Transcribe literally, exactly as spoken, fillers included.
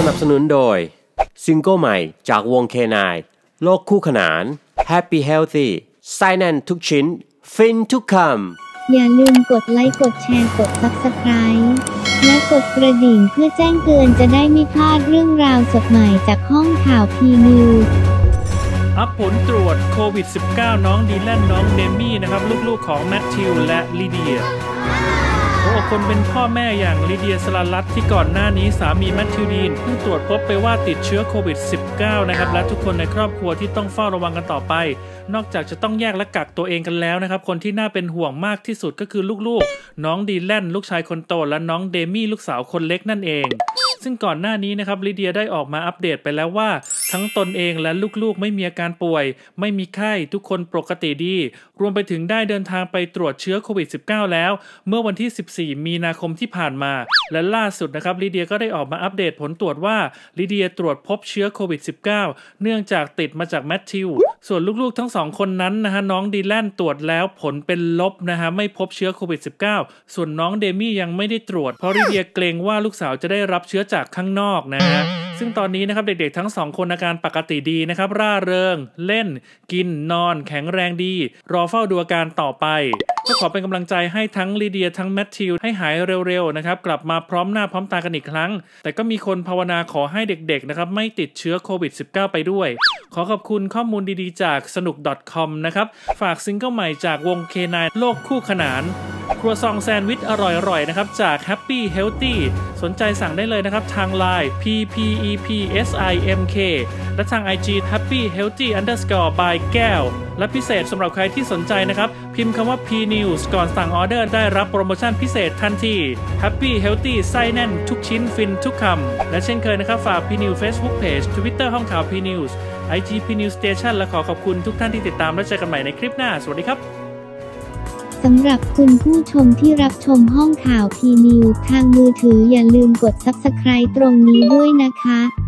นับสนุนโดยซิงเกิลใหม่จากวง เค ไนน์ โลกคู่ขนาน Happy Healthy ไส้แน่นทุกชิ้นฟินทุกคำอย่าลืมกดไลค์กดแชร์กด ซับสไครบ์ และกดกระดิ่งเพื่อแจ้งเตือนจะได้ไม่พลาดเรื่องราวสดใหม่จากห้องข่าวพีนิวส์อัปผลตรวจโควิด สิบเก้า น้องดีแลนน้องเดมี่นะครับลูกๆของแมทธิวและลิเดียโอ้คนเป็นพ่อแม่อย่างลิเดียสลาลัตที่ก่อนหน้านี้สามีแมทธิวดีนเพิ่งตรวจพบไปว่าติดเชื้อโควิด สิบเก้า นะครับและทุกคนในครอบครัวที่ต้องเฝ้าระวังกันต่อไปนอกจากจะต้องแยกและกักตัวเองกันแล้วนะครับคนที่น่าเป็นห่วงมากที่สุดก็คือลูกๆน้องดีแลนลูกชายคนโตและน้องเดมี่ลูกสาวคนเล็กนั่นเองซึ่งก่อนหน้านี้นะครับลิเดียได้ออกมาอัปเดตไปแล้วว่าทั้งตนเองและลูกๆไม่มีอาการป่วยไม่มีไข้ทุกคนปกติดีรวมไปถึงได้เดินทางไปตรวจเชื้อโควิด สิบเก้า แล้วเมื่อวันที่สิบสี่มีนาคมที่ผ่านมาและล่าสุดนะครับลิเดียก็ได้ออกมาอัปเดตผลตรวจว่าลิเดียตรวจพบเชื้อโควิด สิบเก้า เนื่องจากติดมาจากแมทธิวส่วนลูกๆทั้งสองคนนั้นนะฮะน้องดีแลนตรวจแล้วผลเป็นลบนะฮะไม่พบเชื้อโควิด สิบเก้า ส่วนน้องเดมี่ยังไม่ได้ตรวจเพราะลิเดียเกรงว่าลูกสาวจะได้รับเชื้อจากข้างนอกนะฮะซึ่งตอนนี้นะครับเด็กๆทั้งสองคนอาการปกติดีนะครับร่าเริงเล่นกินนอนแข็งแรงดีรอเฝ้าดูอาการต่อไปก็ขอเป็นกำลังใจให้ทั้งลิเดียทั้งแมทธิวให้หายเร็วๆนะครับกลับมาพร้อมหน้าพร้อมตากันอีกครั้งแต่ก็มีคนภาวนาขอให้เด็กๆนะครับไม่ติดเชื้อโควิด สิบเก้า ไปด้วยขอขอบคุณข้อมูลดีๆจากสนุก .com นะครับฝากซิงเกิลใหม่จากวง เค ไนน์ โลกคู่ขนานครัวซองแซนด์วิชอร่อยๆนะครับจาก Happy Healthy สนใจสั่งได้เลยนะครับทาง ไลน์ พี พี อี พี เอส ไอ เอ็ม เค และทาง ไอ จี Happy Healthy underscore by แก้วและพิเศษสำหรับใครที่สนใจนะครับพิมพ์คำว่า พี นิวส์ ก่อนสั่งออเดอร์ได้รับโปรโมชั่นพิเศษทันที Happy Healthy ไส้แน่นทุกชิ้นฟินทุกคำและเช่นเคยนะครับฝาก พี นิวส์ Facebook Page Twitter ห้องข่าว พี นิวส์ ไอ จี พี นิวส์ Station และขอขอบคุณทุกท่านที่ติดตามและเจอกันใหม่ในคลิปหน้าสวัสดีครับสำหรับคุณผู้ชมที่รับชมห้องข่าวพีนิวส์ทางมือถืออย่าลืมกด ซับสไครบ์ ตรงนี้ด้วยนะคะ